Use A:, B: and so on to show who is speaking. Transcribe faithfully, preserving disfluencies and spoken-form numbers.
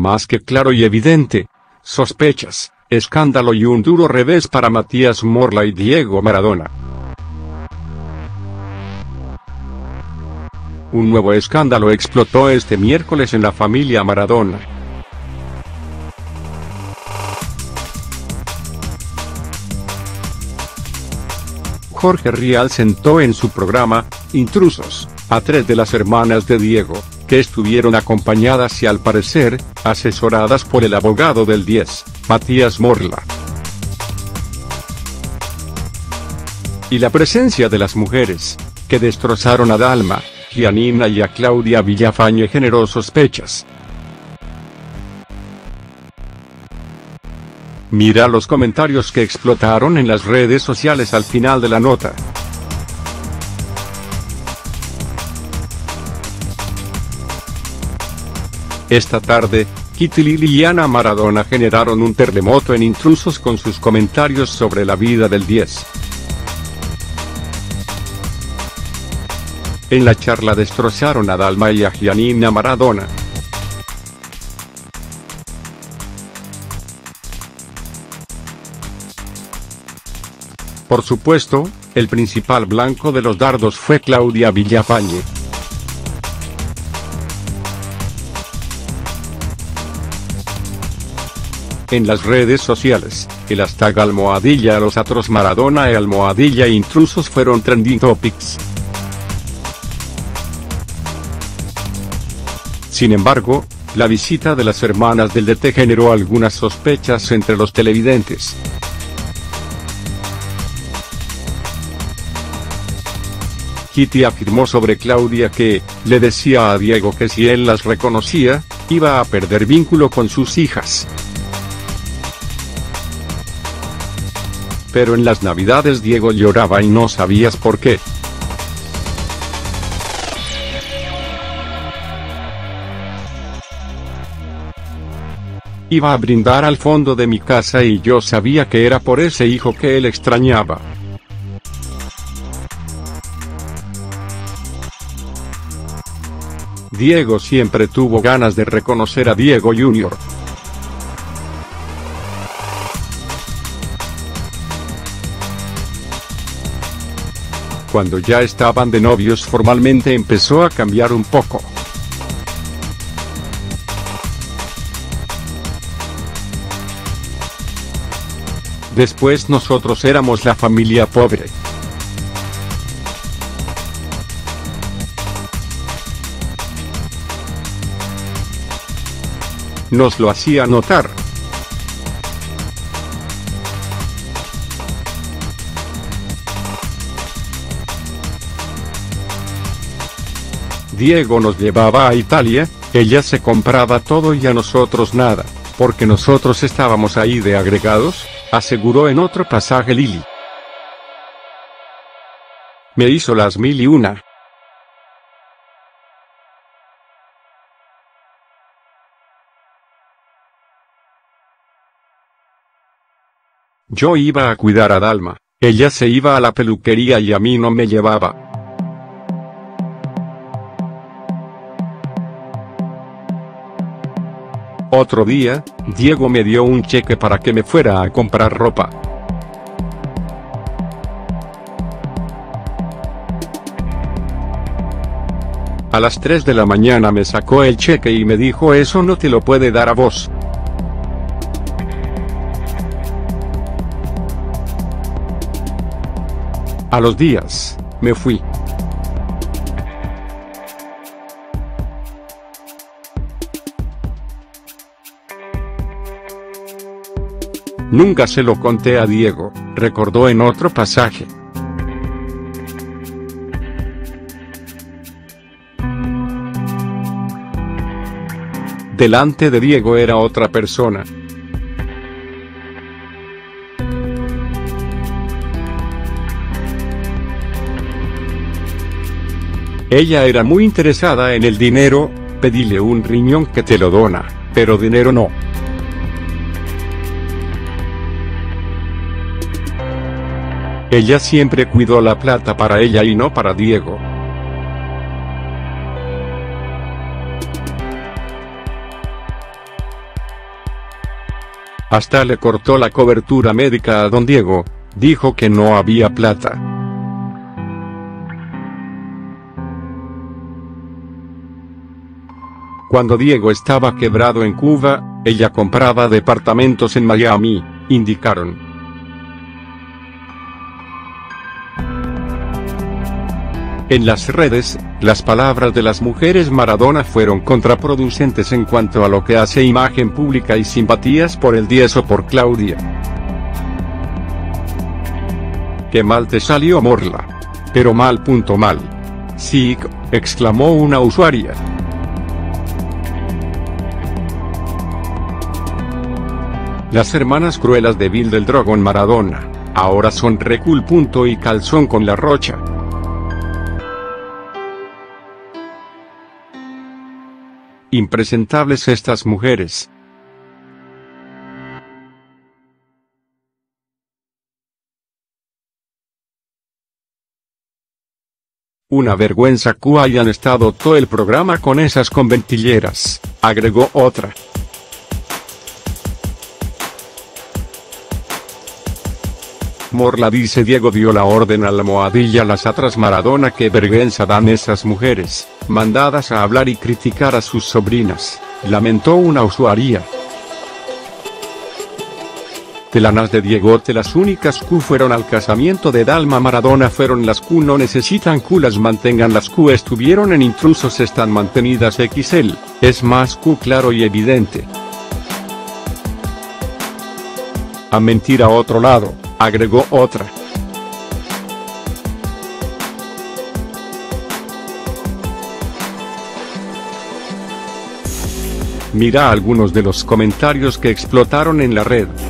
A: más que claro y evidente. Sospechas, escándalo y un duro revés para Matías Morla y Diego Maradona. Un nuevo escándalo explotó este miércoles en la familia Maradona. Jorge Rial sentó en su programa, Intrusos, a tres de las hermanas de Diego, que estuvieron acompañadas y al parecer, asesoradas por el abogado del diez, Matías Morla. Y la presencia de las mujeres, que destrozaron a Dalma, Giannina y a Claudia Villafañe generó sospechas. Mira los comentarios que explotaron en las redes sociales al final de la nota. Esta tarde, Kitty Lily y Ana Maradona generaron un terremoto en Intrusos con sus comentarios sobre la vida del diez. En la charla destrozaron a Dalma y a Giannina Maradona. Por supuesto, el principal blanco de los dardos fue Claudia Villafañe. En las redes sociales, el hashtag almohadilla los atros Maradona y almohadilla Intrusos fueron trending topics. Sin embargo, la visita de las hermanas del D T generó algunas sospechas entre los televidentes. Kitty afirmó sobre Claudia que, le decía a Diego que si él las reconocía, iba a perder vínculo con sus hijas. Pero en las navidades Diego lloraba y no sabías por qué. Iba a brindar al fondo de mi casa y yo sabía que era por ese hijo que él extrañaba. Diego siempre tuvo ganas de reconocer a Diego junior Cuando ya estaban de novios formalmente empezó a cambiar un poco. Después nosotros éramos la familia pobre. Nos lo hacía notar. Diego nos llevaba a Italia, ella se compraba todo y a nosotros nada, porque nosotros estábamos ahí de agregados, aseguró en otro pasaje Lily. Me hizo las mil y una. Yo iba a cuidar a Dalma, ella se iba a la peluquería y a mí no me llevaba. Otro día, Diego me dio un cheque para que me fuera a comprar ropa. A las tres de la mañana me sacó el cheque y me dijo: eso no te lo puede dar a vos. A los días, me fui. Nunca se lo conté a Diego, recordó en otro pasaje. Delante de Diego era otra persona. Ella era muy interesada en el dinero, pedile un riñón que te lo dona, pero dinero no. Ella siempre cuidó la plata para ella y no para Diego. Hasta le cortó la cobertura médica a don Diego, dijo que no había plata. Cuando Diego estaba quebrado en Cuba, ella compraba departamentos en Miami, indicaron. En las redes, las palabras de las mujeres Maradona fueron contraproducentes en cuanto a lo que hace imagen pública y simpatías por el diez o por Claudia. «Qué mal te salió, Morla. Pero mal punto mal. Sí», exclamó una usuaria. Las hermanas cruelas de Bill del Dragón Maradona, ahora son re cool. Y calzón con la Rocha. Impresentables estas mujeres. Una vergüenza que hayan estado todo el programa con esas conventilleras, agregó otra. Morla dice Diego dio la orden a la almohadilla las atras Maradona, qué vergüenza dan esas mujeres, mandadas a hablar y criticar a sus sobrinas, lamentó una usuaria. De las de Diegote las únicas que fueron al casamiento de Dalma Maradona fueron las que no necesitan que las mantengan, las que estuvieron en Intrusos están mantenidas equis ele, es más que claro y evidente. A mentir a otro lado, agregó otra. Mira algunos de los comentarios que explotaron en la red.